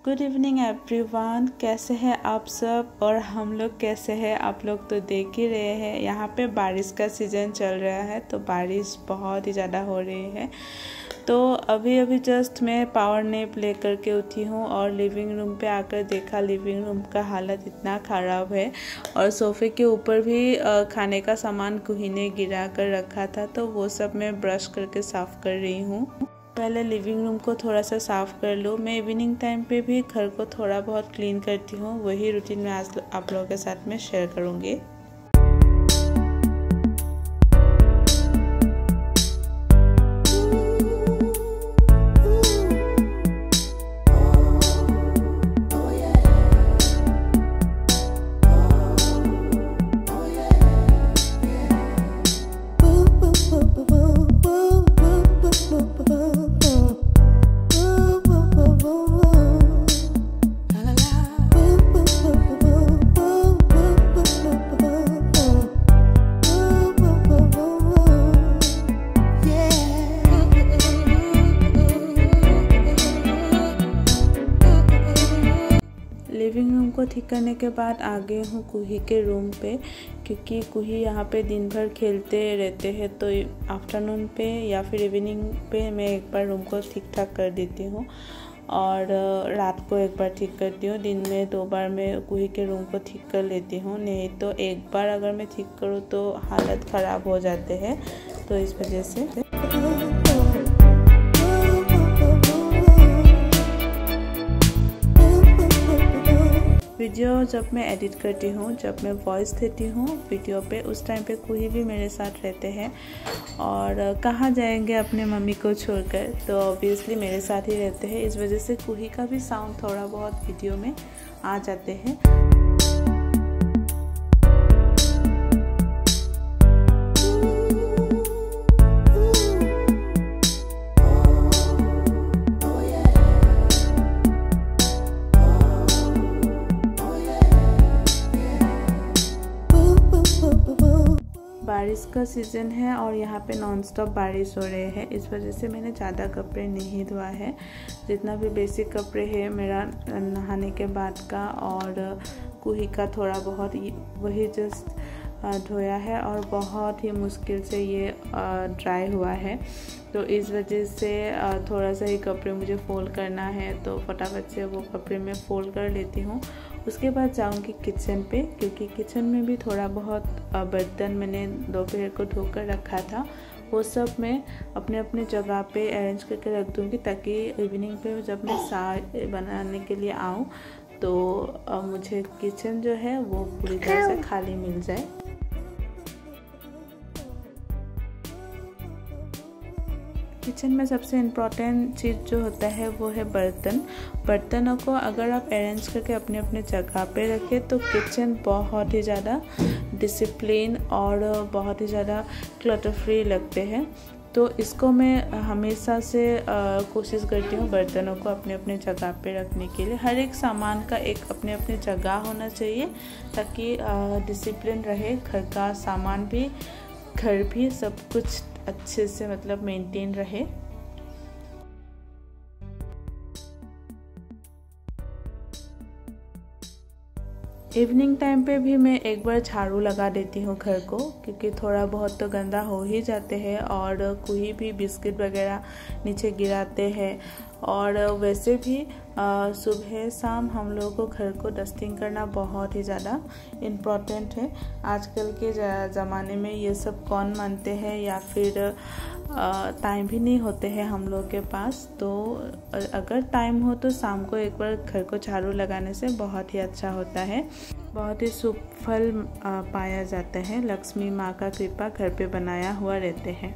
Good evening everyone, कैसे हैं आप सब और हम लोग कैसे हैं। आप लोग तो देख ही रहे हैं, यहाँ पे बारिश का सीज़न चल रहा है तो बारिश बहुत ही ज़्यादा हो रही है। तो अभी जस्ट मैं पावर नैप लेकर के उठी हूँ और लिविंग रूम पे आकर देखा लिविंग रूम का हालत इतना ख़राब है और सोफ़े के ऊपर भी खाने का सामान कुही ने गिरा कर रखा था, तो वो सब मैं ब्रश करके साफ़ कर रही हूँ। पहले लिविंग रूम को थोड़ा सा साफ़ कर लो। मैं इवनिंग टाइम पे भी घर को थोड़ा बहुत क्लीन करती हूँ, वही रूटीन मैं आज आप लोगों के साथ में शेयर करूँगी। लिविंग रूम को ठीक करने के बाद आ गए हूँ कुही के रूम पे, क्योंकि कुही यहाँ पे दिन भर खेलते रहते हैं। तो आफ्टरनून पे या फिर इवनिंग पे मैं एक बार रूम को ठीक ठाक कर देती हूँ और रात को एक बार ठीक करती हूँ। दिन में 2 बार मैं कुही के रूम को ठीक कर लेती हूँ, नहीं तो एक बार अगर मैं ठीक करूँ तो हालत ख़राब हो जाते हैं। तो इस वजह से वीडियो जब मैं एडिट करती हूँ, जब मैं वॉइस देती हूँ वीडियो पे, उस टाइम पे कुही भी मेरे साथ रहते हैं और कहाँ जाएंगे अपने मम्मी को छोड़कर, तो ऑब्वियसली मेरे साथ ही रहते हैं। इस वजह से कुही का भी साउंड थोड़ा बहुत वीडियो में आ जाते हैं। बारिश का सीज़न है और यहाँ पे नॉनस्टॉप बारिश हो रहे हैं, इस वजह से मैंने ज़्यादा कपड़े नहीं धोआ है। जितना भी बेसिक कपड़े है मेरा नहाने के बाद का और कुही का थोड़ा बहुत वही जस्ट धोया है और बहुत ही मुश्किल से ये ड्राई हुआ है। तो इस वजह से थोड़ा सा ही कपड़े मुझे फोल्ड करना है, तो फटाफट से वो कपड़े मैं फोल्ड कर लेती हूँ। उसके बाद जाऊँगी किचन पे, क्योंकि किचन में भी थोड़ा बहुत बर्तन मैंने दोपहर को धोकर रखा था, वो सब मैं अपने अपने जगह पे अरेंज करके रख दूँगी, ताकि इवनिंग पे जब मैं चाय बनाने के लिए आऊँ तो मुझे किचन जो है वो पूरी तरह से खाली मिल जाए। किचन में सबसे इम्पॉर्टेंट चीज़ जो होता है वो है बर्तनों को अगर आप अरेंज करके अपने अपने जगह पे रखें तो किचन बहुत ही ज़्यादा डिसिप्लिन और बहुत ही ज़्यादा क्लटर फ्री लगते हैं। तो इसको मैं हमेशा से कोशिश करती हूँ बर्तनों को अपने अपने जगह पे रखने के लिए। हर एक सामान का एक अपने अपने जगह होना चाहिए, ताकि डिसिप्लिन रहे, घर का सामान भी घर भी सब कुछ अच्छे से मतलब मेंटेन रहे। इवनिंग टाइम पे भी मैं एक बार झाड़ू लगा देती हूँ घर को, क्योंकि थोड़ा बहुत तो गंदा हो ही जाते हैं और कोई भी बिस्किट वगैरह नीचे गिराते हैं। और वैसे भी सुबह शाम हम लोगों को घर को डस्टिंग करना बहुत ही ज़्यादा इम्पॉर्टेंट है। आजकल के ज़माने में ये सब कौन मानते हैं, या फिर टाइम भी नहीं होते हैं हम लोग के पास। तो अगर टाइम हो तो शाम को एक बार घर को झाड़ू लगाने से बहुत ही अच्छा होता है, बहुत ही शुभ फल पाया जाता है। लक्ष्मी माँ का कृपा घर पे बनाया हुआ रहते हैं।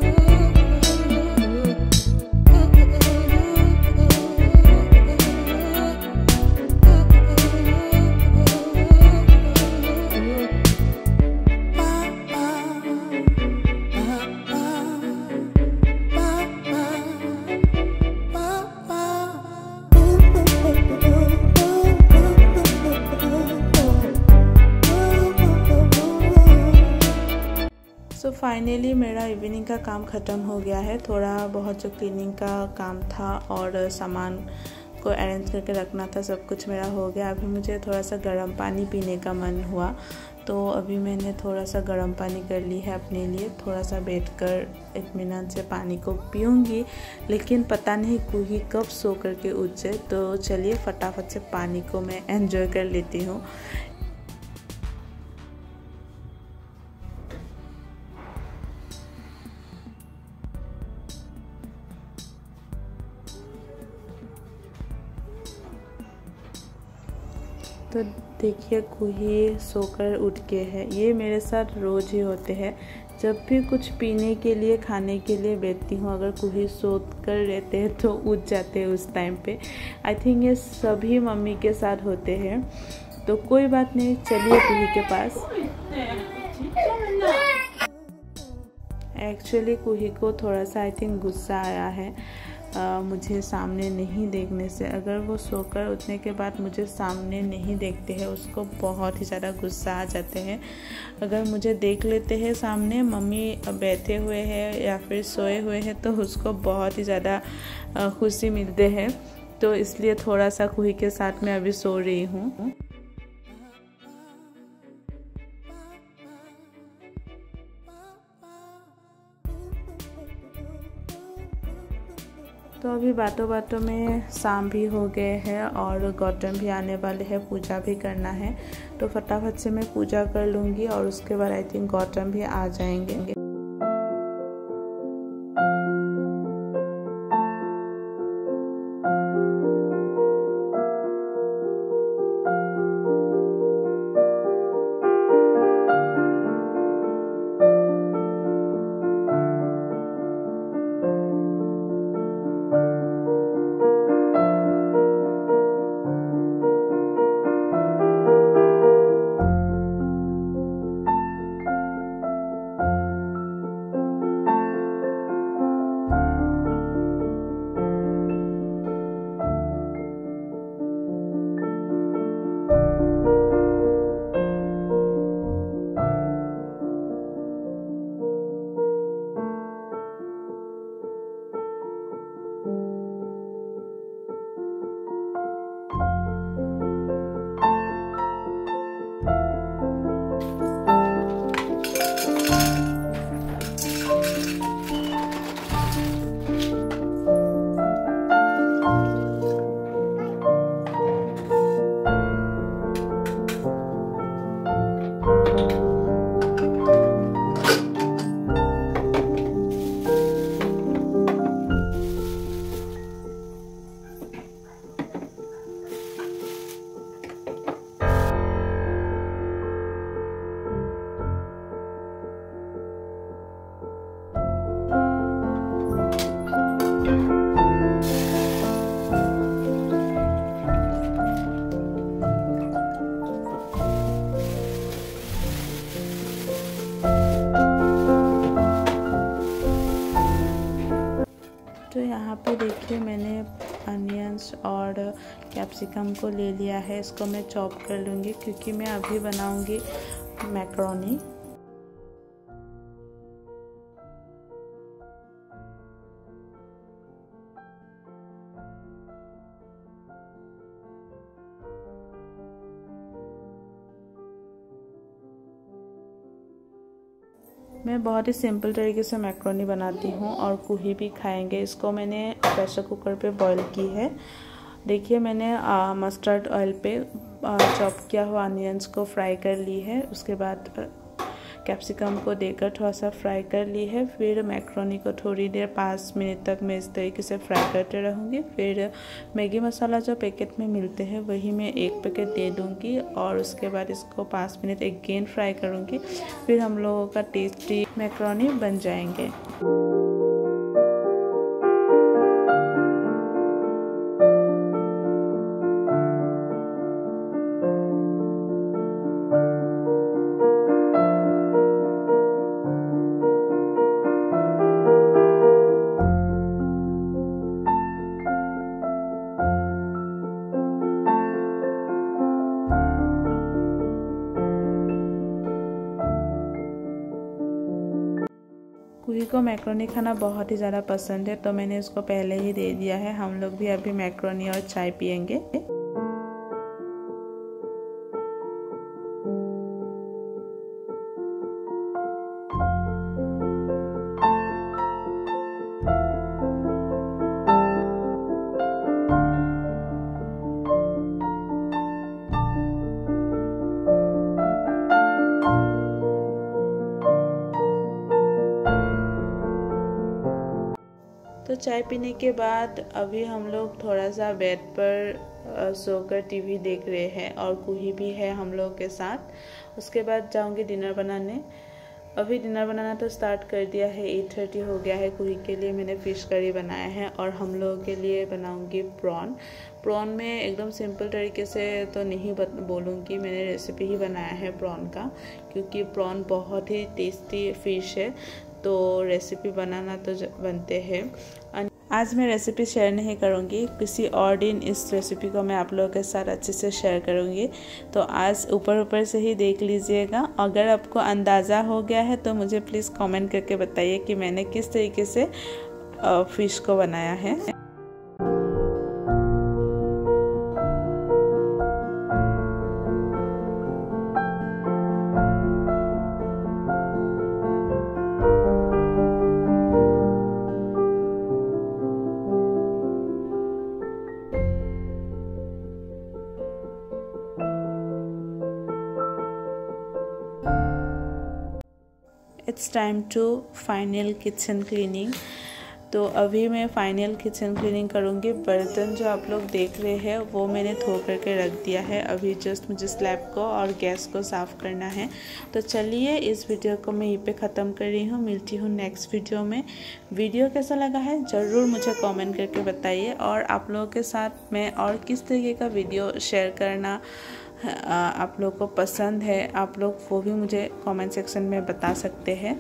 सो फाइनली मेरा इवनिंग का काम ख़त्म हो गया है। थोड़ा बहुत जो क्लीनिंग का काम था और सामान को अरेंज करके रखना था, सब कुछ मेरा हो गया। अभी मुझे थोड़ा सा गर्म पानी पीने का मन हुआ, तो अभी मैंने थोड़ा सा गर्म पानी कर ली है अपने लिए। थोड़ा सा बैठकर इत्मीनान से पानी को पीऊँगी, लेकिन पता नहीं कूही कब सो करके उठ जाए। तो चलिए फटाफट से पानी को मैं एंजॉय कर लेती हूँ। तो देखिए कूही सोकर उठ के है। ये मेरे साथ रोज़ ही होते हैं। जब भी कुछ पीने के लिए खाने के लिए बैठती हूँ, अगर कूही सो कर रहते हैं तो उठ जाते हैं उस टाइम पे। आई थिंक ये सभी मम्मी के साथ होते हैं। तो कोई बात नहीं, चलिए कूही के पास। एक्चुअली कूही को थोड़ा सा आई थिंक गुस्सा आया है मुझे सामने नहीं देखने से। अगर वो सोकर उठने के बाद मुझे सामने नहीं देखते हैं, उसको बहुत ही ज़्यादा गुस्सा आ जाते हैं। अगर मुझे देख लेते हैं सामने, मम्मी बैठे हुए हैं या फिर सोए हुए हैं, तो उसको बहुत ही ज़्यादा खुशी मिलते हैं। तो इसलिए थोड़ा सा कूही के साथ मैं अभी सो रही हूँ। तो अभी बातों बातों में शाम भी हो गए हैं और गौतम भी आने वाले हैं, पूजा भी करना है। तो फटाफट से मैं पूजा कर लूँगी और उसके बाद आई थिंक गौतम भी आ जाएंगे। तो यहाँ पे देखिए मैंने अनियंस और कैप्सिकम को ले लिया है। इसको मैं चॉप कर लूँगी क्योंकि मैं अभी बनाऊँगी मैक्रोनी। मैं बहुत ही सिंपल तरीके से मैक्रोनी बनाती हूँ और कूही भी खाएंगे। इसको मैंने प्रेशर कुकर पे बॉईल की है। देखिए मैंने मस्टर्ड ऑयल पे चॉप किया हुआ अनियंस को फ्राई कर ली है। उसके बाद कैप्सिकम को देकर थोड़ा सा फ्राई कर ली है। फिर मैक्रोनी को थोड़ी देर 5 मिनट तक मैं इस तरीके से फ्राई करते रहूँगी। फिर मैगी मसाला जो पैकेट में मिलते हैं वही मैं एक पैकेट दे दूँगी और उसके बाद इसको 5 मिनट अगेन फ्राई करूँगी। फिर हम लोगों का टेस्टी मैक्रोनी बन जाएंगे। कूही को मैक्रोनी खाना बहुत ही ज़्यादा पसंद है, तो मैंने उसको पहले ही दे दिया है। हम लोग भी अभी मैक्रोनी और चाय पियेंगे। तो चाय पीने के बाद अभी हम लोग थोड़ा सा बेड पर सोकर टीवी देख रहे हैं और कुही भी है हम लोग के साथ। उसके बाद जाऊंगी डिनर बनाने। अभी डिनर बनाना तो स्टार्ट कर दिया है, 8:30 हो गया है। कुही के लिए मैंने फ़िश करी बनाया है और हम लोगों के लिए बनाऊंगी प्रॉन में एकदम सिंपल तरीके से तो नहीं बोलूँगी, मैंने रेसिपी ही बनाया है प्रॉन का, क्योंकि प्रॉन बहुत ही टेस्टी फ़िश है, तो रेसिपी बनाना तो बनते हैं। आज मैं रेसिपी शेयर नहीं करूँगी, किसी और दिन इस रेसिपी को मैं आप लोगों के साथ अच्छे से शेयर करूँगी। तो आज ऊपर से ही देख लीजिएगा। अगर आपको अंदाज़ा हो गया है तो मुझे प्लीज़ कमेंट करके बताइए कि मैंने किस तरीके से फ़िश को बनाया है। It's time to final kitchen cleaning. तो अभी मैं फाइनल किचन क्लीनिंग करूँगी। बर्तन जो आप लोग देख रहे हैं वो मैंने धो करके रख दिया है। अभी जस्ट मुझे स्लैब को और गैस को साफ़ करना है। तो चलिए इस वीडियो को मैं यहीं पे ख़त्म कर रही हूँ। मिलती हूँ नेक्स्ट वीडियो में। वीडियो कैसा लगा है ज़रूर मुझे कमेंट करके बताइए, और आप लोगों के साथ मैं और किस तरीके का वीडियो शेयर करना आप लोग को पसंद है, आप लोग वो भी मुझे कमेंट सेक्शन में बता सकते हैं।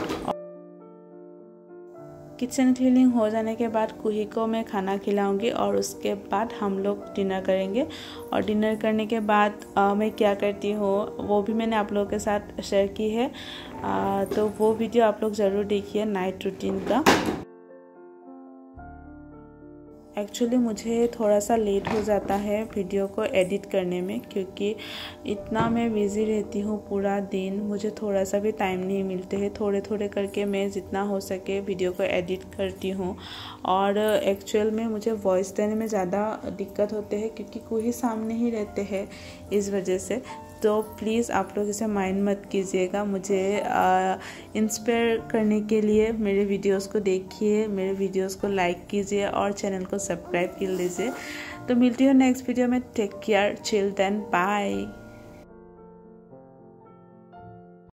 किचन क्लीनिंग हो जाने के बाद कुही को मैं खाना खिलाऊंगी और उसके बाद हम लोग डिनर करेंगे। और डिनर करने के बाद मैं क्या करती हूँ वो भी मैंने आप लोगों के साथ शेयर की है। तो वो वीडियो आप लोग ज़रूर देखिए नाइट रूटीन का। एक्चुअली मुझे थोड़ा सा लेट हो जाता है वीडियो को एडिट करने में, क्योंकि इतना मैं बिज़ी रहती हूँ पूरा दिन, मुझे थोड़ा सा भी टाइम नहीं मिलते हैं। थोड़े थोड़े करके मैं जितना हो सके वीडियो को एडिट करती हूँ। और एक्चुअल में मुझे वॉइस देने में ज़्यादा दिक्कत होते हैं, क्योंकि कोई सामने ही रहते हैं, इस वजह से। तो प्लीज़ आप लोग इसे माइंड मत कीजिएगा। मुझे इंस्पायर करने के लिए मेरे वीडियोस को देखिए, मेरे वीडियोस को लाइक कीजिए और चैनल को सब्सक्राइब कर लीजिए। तो मिलती हूँ नेक्स्ट वीडियो में। Take care, chill then, bye.